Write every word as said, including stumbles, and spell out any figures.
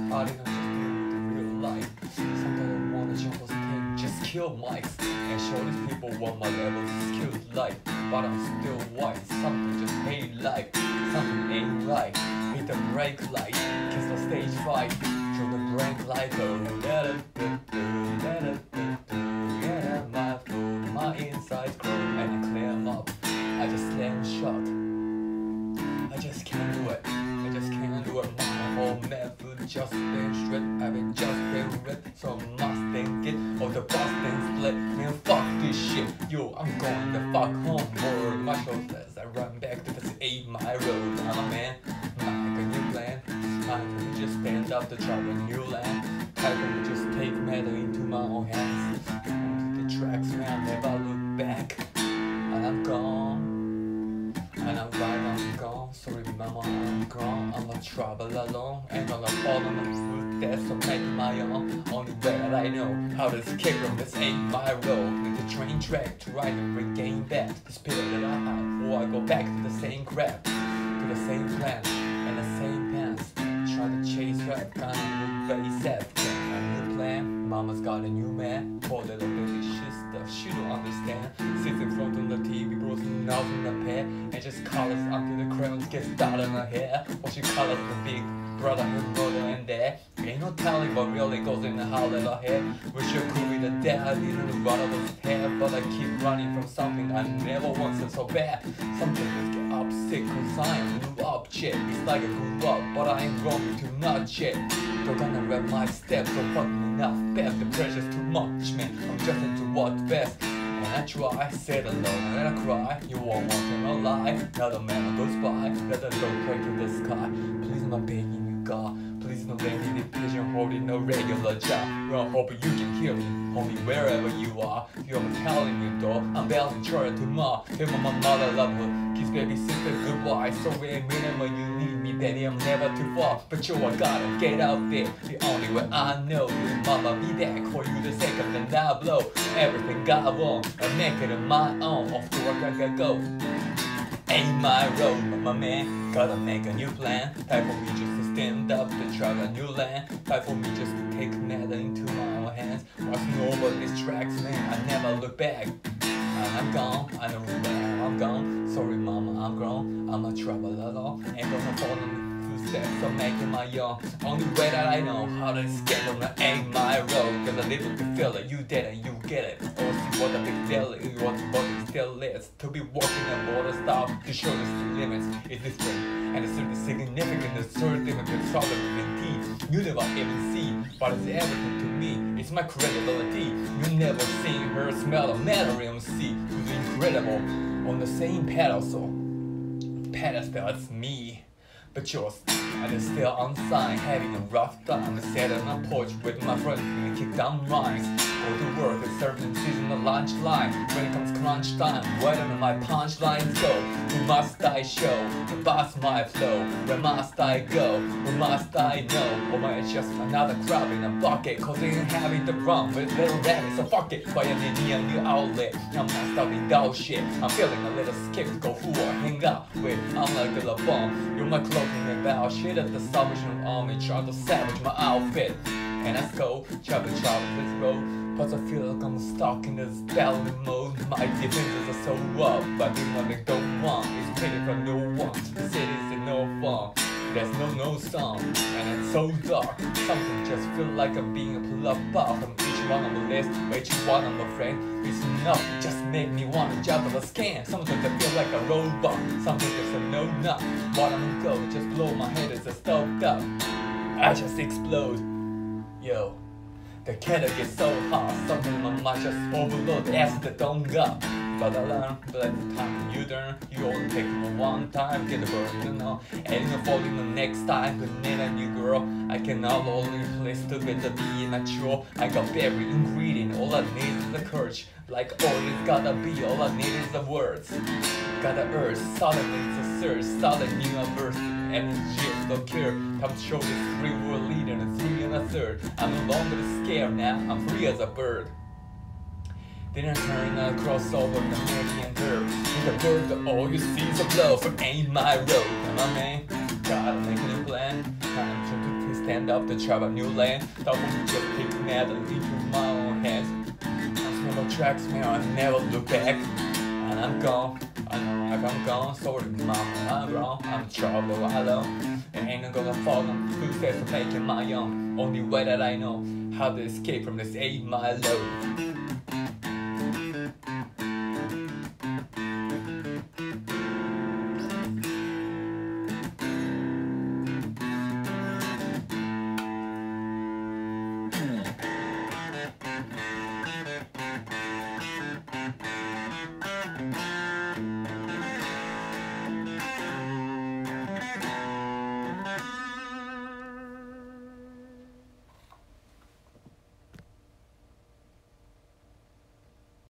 I didn't just deal with real life. Sometimes I wanna jump on stage, just kill mics and show these people what my level of skills like. But I'm still white, something just ain't like, something ain't right. Hit the brake light, kiss the stage fight, show the brake light, oh, let it do, let it do, yeah, my food, my insides grow and I clam up. I just slam shut. I just can't do it. I just can't do it. My whole method just been shred. I've been just been red. So I must think it. Or the boss then split. Man, fuck this shit. Yo, I'm going the fuck home. More my shoulders. I run back to the eight mile road. I'm a man. Like a new plan. Time for me just stand up to travel new land. Time for me just take matter into my own hands. Onto the tracks where I never look back. And I'm gone. And I'm right, I'm gone. Sorry, mama, I'm gone. I'm a travel alone. Ain't gonna follow my footsteps, so make it my own. Only way that I know how to escape from this ain't my road. Need the train track to ride and regain back the spirit that I have. Or I go back to the same crap, to the same plan, and the same pants. Try to chase rap, kind of face at a new plan. Mama's got a new man. Poor little baby, shit stuff she don't understand. Sits in front of the T V, broken out in the pair, and just colors until the crayons get started in her hair. Or she colors the big brother, her brother, and there ain't no telling what really goes in the howl in her head. Wish you could be the dad, even the brother was hair, but I keep running from something I never wanted so bad. Something just get up sick, cause I am new up shit. It's like I grew up, but I ain't grown to not yet. Don't gonna rap my steps, don't fuck me enough best. The pressure's too much, man. I'm just into what's best. And I try, sit alone and I cry. You won't want him alive. Now the man goes by, let the load pray to the sky. Please, my begging you, God. Please don't let me be pigeon holding no regular job. Well, I hope you can hear me, homie, wherever you are. You're telling me though, I'm bailing trying to ma. Tell my mother love her, kiss baby sister goodbye. So wait a minute when you need me, baby, I'm never too far. But you, I gotta get out there. The only way I know is mama be back for you the second and I blow. Everything got wrong, I make it on my own. Off to work I gotta go. Ain't my road, but my man, gotta make a new plan. Time for me just to stand up to travel a new land. Time for me just to take matter into my own hands. Watching over these tracks, man, I never look back. And I'm gone, I know where I'm gone. Sorry mama, I'm grown, I'm a travel alone. Ain't gonna follow me footsteps, I'm making my own. Only way that I know how to escape from the ain't my road. Cause I live with the feeling, you did it, you get it. Or see what the big deal is, what what it still is. To be walking a border stop, to show the limits is this thing. And it's certainly significant, the third thing with trouble with teeth. You never even see, but it's everything to me. It's my credibility. You never seen her smell of metal M C. Who's incredible on the same pedestal. Pedestal, it's me. But yours, and it's still unsigned, having a rough time. I sat on a porch with my friends and kick down rhymes. Go to work and serve in season the lunch line. When it comes crunch time, where do my punchlines go? Who must I show? The boss my flow. Where must I go? Who must I know? Or am I just another crab in a bucket? Cause they ain't having the run with little rabbits, so fuck it. But I need a new outlet. I'm not stopping dog shit. I'm feeling a little skeptical who I hang out with. I'm like a bomb. You're my clothing about shit at the Salvation Army, trying to savage my outfit. And let's go, chop and chop this road. Plus I feel like I'm stuck in this battling mode. My defenses are so up, but the one they don't want is pity from no one. The city's in no fun. There's no no song, and it's so dark. Something just feel like I'm being pulled apart from each one on the list, or each one on my friend. It's enough, just make me wanna jump on the scan. Sometimes I feel like a robot, sometimes just a no nut. What I'm go, just blow my head as I stoked up. I just explode, yo. The kettle gets so hot, sometimes my mind just overload as the don't go. But I learn, but at the time you learn, you only take me one time, get the burn, you know. And you're falling the next time, but need a new girl. I cannot only place to get the be natural. I got every ingredient, all I need is the courage. Like all it's gotta be, all I need is the words. Gotta urge, suddenly it's a surge, sudden new verse. Energy don't care, time to show this free world leader and three and a third. I'm no longer scared now, I'm free as a bird. Then I turn across over the meridian curve. In the bird, all you see is a blow for ain't my road. Come on, man, gotta make a new plan. Time to twist stand up to travel new land. Stop when you just pick metal into my own hands. I never tracks me, I never look back. And I'm gone, I know if I'm gone. Sorry mama, I'm wrong, I'm trouble alone. And ain't gonna fall on footsteps of making my own. Only way that I know how to escape from this eight mile load.